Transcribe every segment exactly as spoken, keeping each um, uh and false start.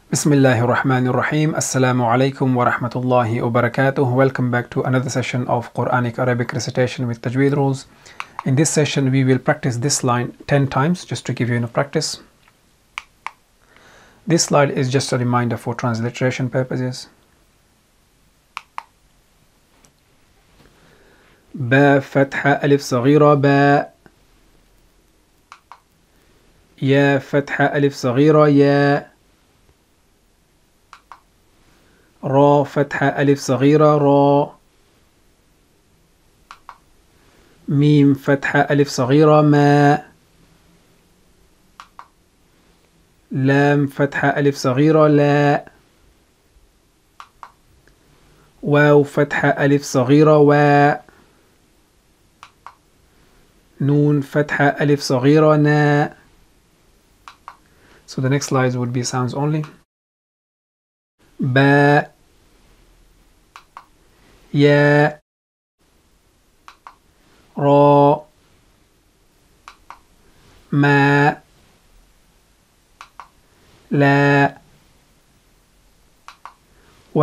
Bismillahir Rahmanir Rahim. Assalamu alaikum wa rahmatullahi wa barakatuh. Welcome back to another session of Quranic Arabic recitation with Tajweed rules. In this session, we will practice this line ten times just to give you enough practice. This slide is just a reminder for transliteration purposes. با فتحة ألف صغيرة با. يا فتحة ألف صغيرة يا. را فتحة ألف صغيرة را. ميم فتحة ألف صغيرة ما. لام فتحة ألف صغيرة لا. واو فتحة ألف صغيرة وا. نون فتحة ألف صغيرة نا. So the next slides would be sounds only. با يا را ما لا و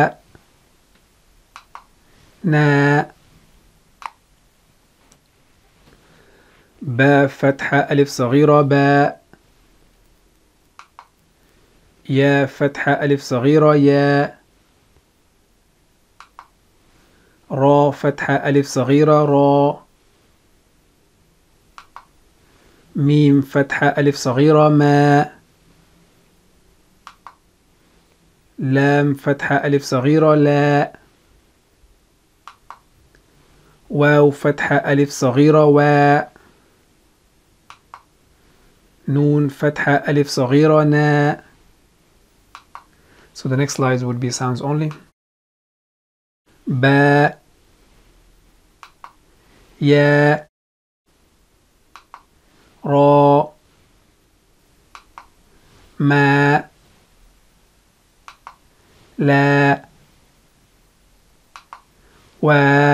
نا. با فتحة ألف صغيرة با. يا فتحة ألف صغيرة يا. را فتحة ألف صغيرة را. ميم فتحة ألف صغيرة ما. لام فتحة ألف صغيرة لا. واو فتحة ألف صغيرة وا. نون فتحة ألف صغيرة نا. So the next slides would be sounds only. با يا را ما لا و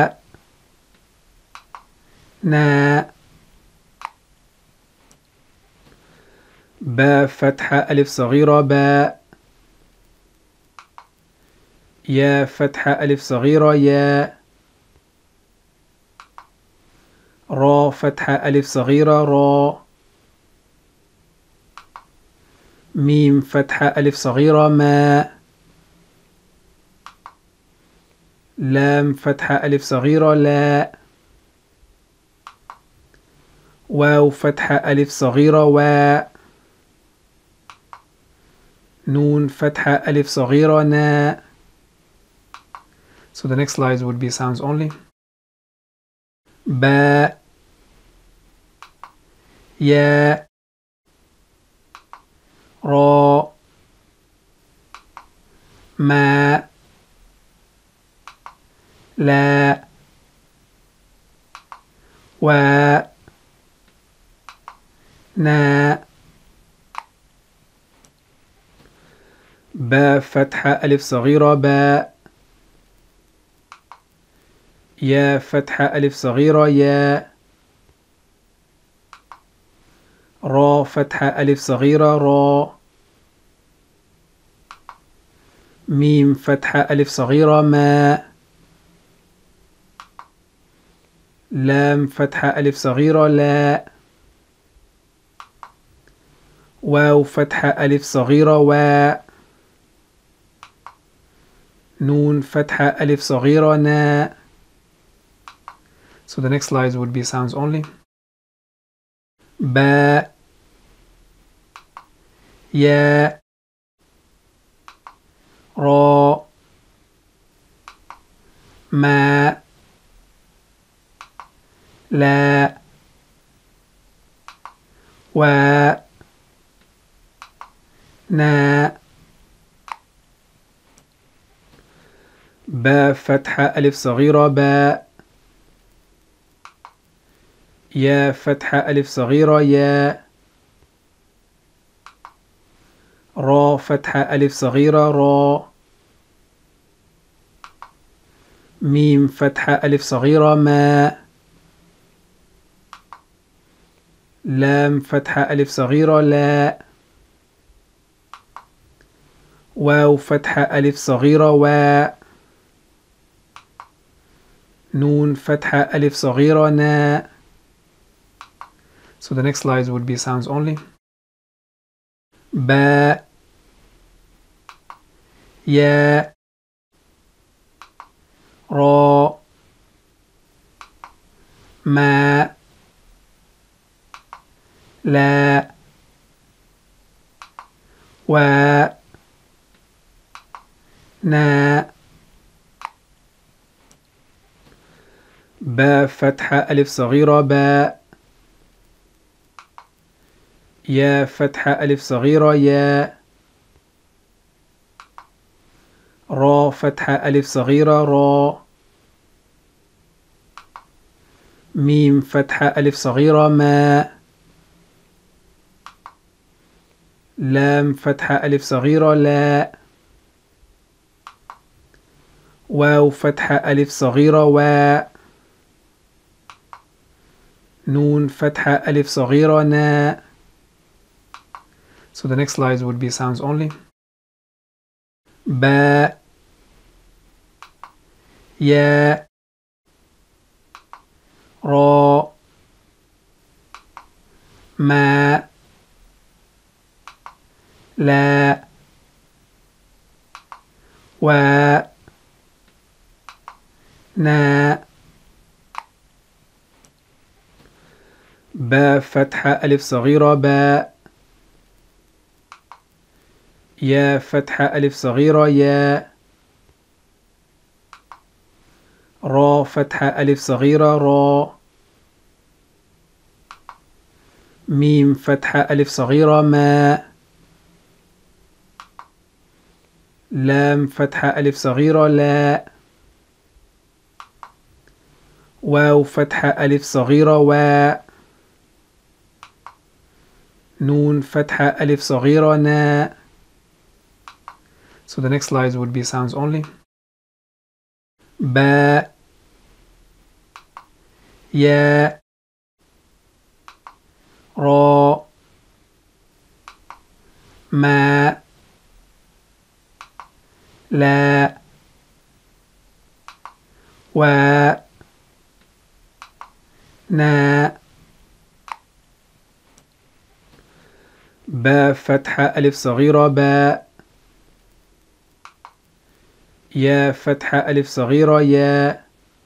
نا. با فتحة ألف صغيرة با. يا فتحة ألف صغيرة يا. را فتحة ألف صغيرة را. ميم فتحة ألف صغيرة ما. لام فتحة ألف صغيرة لا. واو فتحة ألف صغيرة وا. نون فتحة ألف صغيرة نا. So the next slides would be sounds only. با يا را ما لا و نا. با فتحة ألف صغيرة با. يا فتحة ألف صغيرة يا. را فتحة ألف صغيرة را. ميم فتحة ألف صغيرة ما. لام فتحة ألف صغيرة لا. واو فتحة ألف صغيرة وا. نون فتحة ألف صغيرة نا. So the next slides would be sounds only. با يا را ما لا و ما لا و نا. با فتحة ألف صغيرة با. يا فتحة ألف صغيرة يا. را فتحة ألف صغيرة ما. لام فتحة ألف صغيرة لا. واو فتحة ألف صغيرة و. نون فتحة ألف صغيرة نا. So the next slides would be sounds only. با يا را ما لا و نا. با فتحة ألف صغيرة با. يا فتحة ألف صغيرة يا. را فتحة ألف صغيرة را. ميم فتحة ألف صغيرة ما. لام فتحة ألف صغيرة لا. واو فتحة ألف صغيرة و. نون فتحة ألف صغيرة نا. So the next slides would be sounds only. با يا را ما لا و نا. با فتحة ألف صغيرة با. يا فتحة ألف صغيرة يا. را فتحة ألف صغيرة را. ميم فتحة ألف صغيرة ما. لام فتحة ألف صغيرة لا. واو فتحة ألف صغيرة و. نون فتحة ألف صغيرة نا. So the next slides would be sounds only. با يا را ما لا و نا. با فتحة ألف صغيرة با. يا فتحة ألف صغيرة يا. را فتحة ألف صغيرة را. ميم فتحة ألف صغيرة ما. لام فتحة ألف صغيرة لا. واو فتحة ألف صغيرة و. نون فتحة ألف صغيرة نا. So the next slides would be sounds only. با يا را ما لا و نا. با فتحة ألف صغيرة با. يا فتحة ألف صغيرة يا.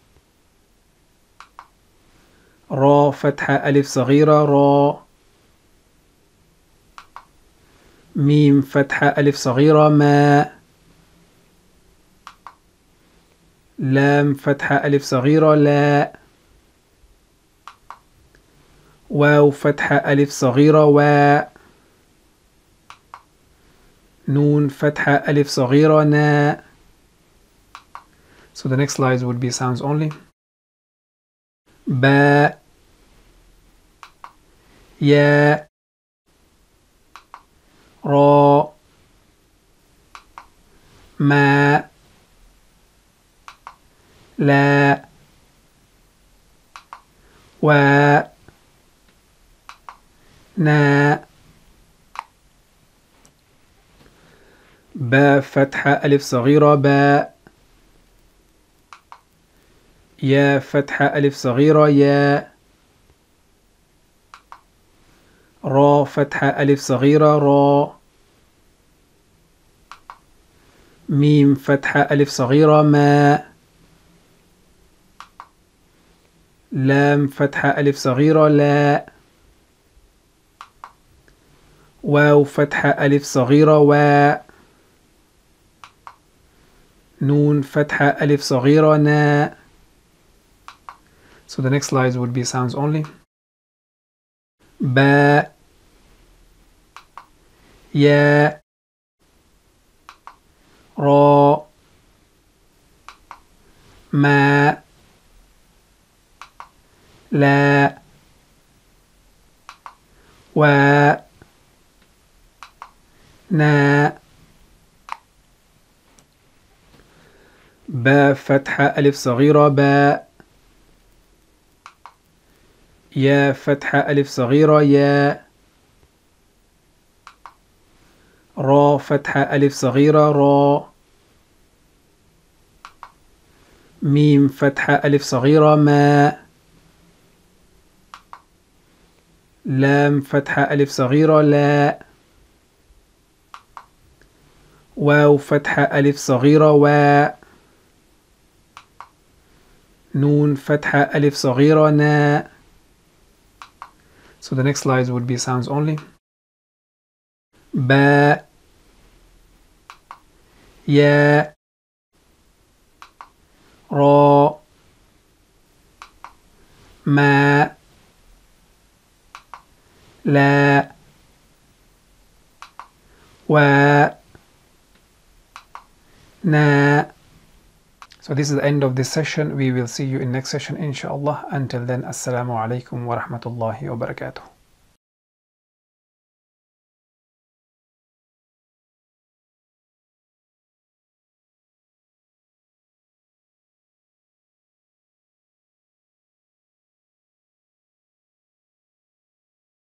را فتحة ألف صغيرة را. ميم فتحة ألف صغيرة ما. لام فتحة ألف صغيرة لا. واو فتحة ألف صغيرة و. نون فتحة ألف صغيرة نا. So the next slides would be sounds only. با يا را ما لا و نا. با فتحة ألف صغيرة با. يا فتحة ألف صغيرة يا. را فتحة ألف صغيرة را. ميم فتحة ألف صغيرة ما. لام فتحة ألف صغيرة لا. واو فتحة ألف صغيرة و. نون فتحة ألف صغيرة نا. So the next slides would be sounds only. با يا را ما لا و نا. با فتحة ألف صغيرة با. يا فتحة ألف صغيرة يا. را فتحة ألف صغيرة را. ميم فتحة ألف صغيرة ما. لام فتحة ألف صغيرة لا. واو فتحة ألف صغيرة و. نون فتحة ألف صغيرة نا. So the next slides would be sounds only. با. يا. را. ما. لا. و. na. So this is the end of this session. We will see you in next session inshallah. Until then, assalamu alaikum wa rahmatullahi wa barakatuh.